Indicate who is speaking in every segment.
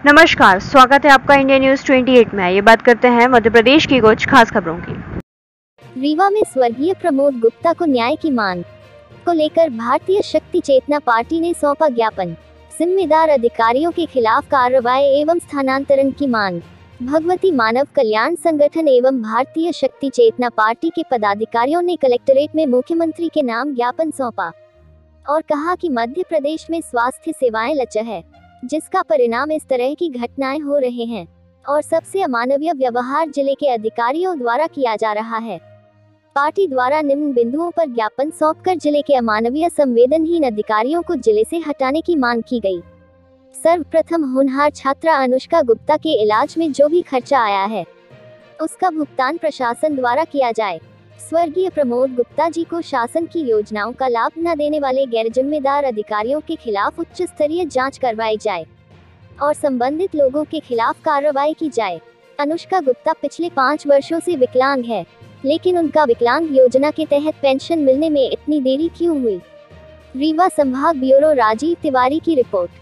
Speaker 1: नमस्कार, स्वागत है आपका इंडिया न्यूज 28 में। ये बात करते हैं मध्य प्रदेश की कुछ खास खबरों की।
Speaker 2: रीवा में स्वर्गीय प्रमोद गुप्ता को न्याय की मांग को लेकर भारतीय शक्ति चेतना पार्टी ने सौंपा ज्ञापन। जिम्मेदार अधिकारियों के खिलाफ कार्रवाई एवं स्थानांतरण की मांग। भगवती मानव कल्याण संगठन एवं भारतीय शक्ति चेतना पार्टी के पदाधिकारियों ने कलेक्ट्रेट में मुख्यमंत्री के नाम ज्ञापन सौंपा और कहा कि मध्य प्रदेश में स्वास्थ्य सेवाएं लचर है, जिसका परिणाम इस तरह की घटनाएं हो रहे हैं और सबसे अमानवीय व्यवहार जिले के अधिकारियों द्वारा किया जा रहा है। पार्टी द्वारा निम्न बिंदुओं पर ज्ञापन सौंपकर जिले के अमानवीय संवेदनहीन अधिकारियों को जिले से हटाने की मांग की गई। सर्वप्रथम होनहार छात्रा अनुष्का गुप्ता के इलाज में जो भी खर्चा आया है उसका भुगतान प्रशासन द्वारा किया जाए। स्वर्गीय प्रमोद गुप्ता जी को शासन की योजनाओं का लाभ न देने वाले गैर जिम्मेदार अधिकारियों के खिलाफ उच्च स्तरीय जांच करवाई जाए और संबंधित लोगों के खिलाफ कार्रवाई की जाए। अनुष्का गुप्ता पिछले 5 वर्षों से विकलांग है, लेकिन उनका विकलांग योजना के तहत पेंशन मिलने में इतनी देरी क्यों हुई? रीवा संभाग ब्यूरो राजीव तिवारी की रिपोर्ट।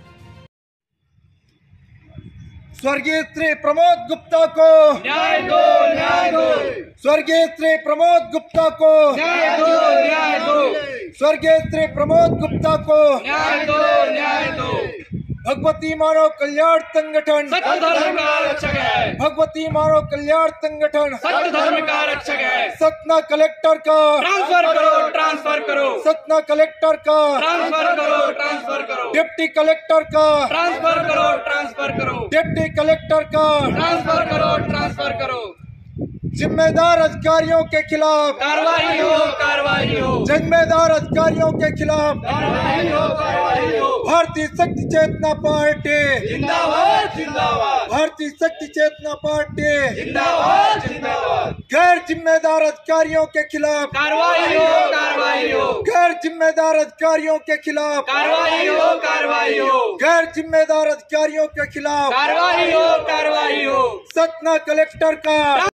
Speaker 3: स्वर्गीय श्री प्रमोद गुप्ता को
Speaker 4: न्याय दो, न्याय दो।
Speaker 3: स्वर्गीय श्री प्रमोद गुप्ता को
Speaker 4: न्याय दो, न्याय दो।
Speaker 3: स्वर्गीय श्री प्रमोद गुप्ता को
Speaker 4: न्याय दो, न्याय दो।
Speaker 3: भगवती मानव कल्याण संगठन
Speaker 4: सत्य धर्म का रक्षक है।
Speaker 3: भगवती मानव कल्याण संगठन
Speaker 4: सत्य धर्म का रक्षक है।
Speaker 3: सतना कलेक्टर का
Speaker 4: ट्रांसफर करो, ट्रांसफर करो।
Speaker 3: सतना कलेक्टर का
Speaker 4: ट्रांसफर करो, ट्रांसफर करो।
Speaker 3: डिप्टी कलेक्टर का
Speaker 4: ट्रांसफर करो, ट्रांसफर करो।
Speaker 3: डिप्टी कलेक्टर का
Speaker 4: ट्रांसफर करो, ट्रांसफर करो।
Speaker 3: जिम्मेदार अधिकारियों के खिलाफ
Speaker 4: कार्रवाई हो, कार्रवाई हो।
Speaker 3: जिम्मेदार अधिकारियों के खिलाफ
Speaker 4: कार्रवाई हो, कार्रवाई हो।
Speaker 3: भारतीय शक्ति चेतना पार्टी
Speaker 4: जिंदाबाद, जिंदाबाद।
Speaker 3: भारतीय शक्ति चेतना पार्टी
Speaker 4: जिंदाबाद, जिंदाबाद।
Speaker 3: गैर जिम्मेदार अधिकारियों के खिलाफ
Speaker 4: कार्रवाई हो, कार्रवाई हो।
Speaker 3: गैर जिम्मेदार अधिकारियों के खिलाफ
Speaker 4: कार्रवाई हो, कार्रवाई हो।
Speaker 3: गैर जिम्मेदार अधिकारियों के खिलाफ
Speaker 4: कार्रवाई हो, कार्रवाई हो।
Speaker 3: सतना कलेक्टर का